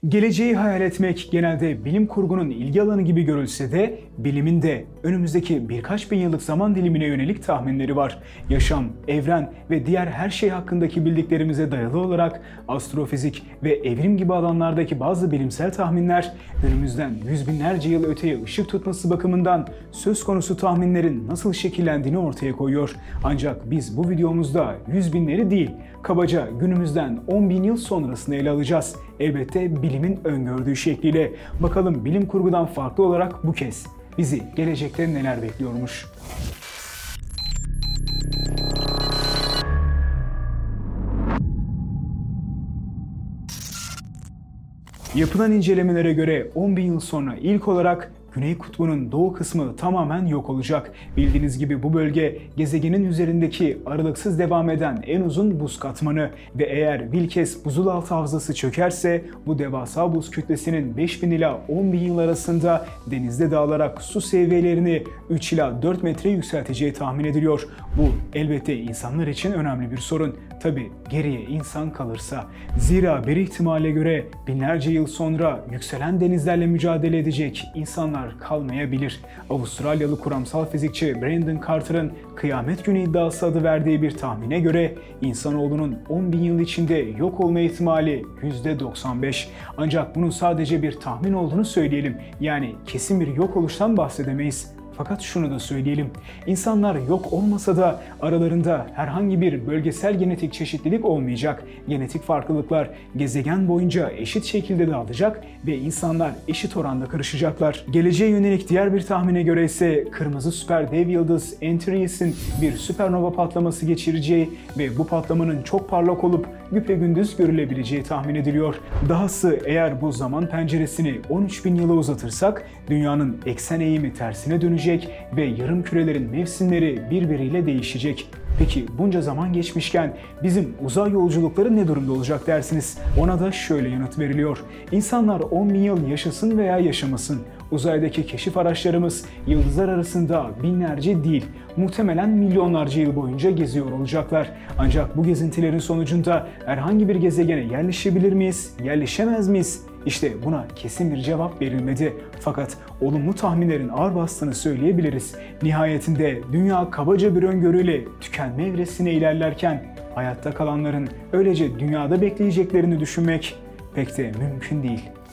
Geleceği hayal etmek genelde bilim kurgunun ilgi alanı gibi görülse de bilimin de önümüzdeki birkaç bin yıllık zaman dilimine yönelik tahminleri var. Yaşam, evren ve diğer her şey hakkındaki bildiklerimize dayalı olarak astrofizik ve evrim gibi alanlardaki bazı bilimsel tahminler önümüzden yüz binlerce yıl öteye ışık tutması bakımından söz konusu tahminlerin nasıl şekillendiğini ortaya koyuyor. Ancak biz bu videomuzda yüz binleri değil, kabaca günümüzden 10 bin yıl sonrasını ele alacağız. Elbette bilimin öngördüğü şekliyle. Bakalım bilim kurgudan farklı olarak bu kez bizi gelecekte neler bekliyormuş? Yapılan incelemelere göre 10 bin yıl sonra ilk olarak Güney Kutbu'nun doğu kısmı tamamen yok olacak. Bildiğiniz gibi bu bölge gezegenin üzerindeki aralıksız devam eden en uzun buz katmanı ve eğer bir kez buzulaltı havzası çökerse bu devasa buz kütlesinin 5000 ila 10.000 yıl arasında denizde dağılarak su seviyelerini 3 ila 4 metre yükselteceği tahmin ediliyor. Bu elbette insanlar için önemli bir sorun. Tabi geriye insan kalırsa. Zira bir ihtimale göre binlerce yıl sonra yükselen denizlerle mücadele edecek insanlar kalmayabilir. Avustralyalı kuramsal fizikçi Brendan Carter'ın Kıyamet Günü iddiası adı verdiği bir tahmine göre insanoğlunun 10 bin yıl içinde yok olma ihtimali %95. Ancak bunun sadece bir tahmin olduğunu söyleyelim. Yani kesin bir yok oluştan bahsedemeyiz. Fakat şunu da söyleyelim, insanlar yok olmasa da aralarında herhangi bir bölgesel genetik çeşitlilik olmayacak. Genetik farklılıklar gezegen boyunca eşit şekilde dağılacak ve insanlar eşit oranda karışacaklar. Geleceğe yönelik diğer bir tahmine göre ise kırmızı süper dev yıldız Antares'in bir süpernova patlaması geçireceği ve bu patlamanın çok parlak olup güpegündüz görülebileceği tahmin ediliyor. Dahası eğer bu zaman penceresini 13 bin yıla uzatırsak dünyanın eksen eğimi tersine dönecek ve yarım kürelerin mevsimleri birbiriyle değişecek. Peki bunca zaman geçmişken bizim uzay yolculukları ne durumda olacak dersiniz? Ona da şöyle yanıt veriliyor. İnsanlar 10 bin yıl yaşasın veya yaşamasın. Uzaydaki keşif araçlarımız yıldızlar arasında binlerce değil, muhtemelen milyonlarca yıl boyunca geziyor olacaklar. Ancak bu gezintilerin sonucunda herhangi bir gezegene yerleşebilir miyiz, yerleşemez miyiz? İşte buna kesin bir cevap verilmedi. Fakat olumlu tahminlerin ağır bastığını söyleyebiliriz. Nihayetinde dünya kabaca bir öngörüyle tükenme evresine ilerlerken hayatta kalanların öylece dünyada bekleyeceklerini düşünmek pek de mümkün değil.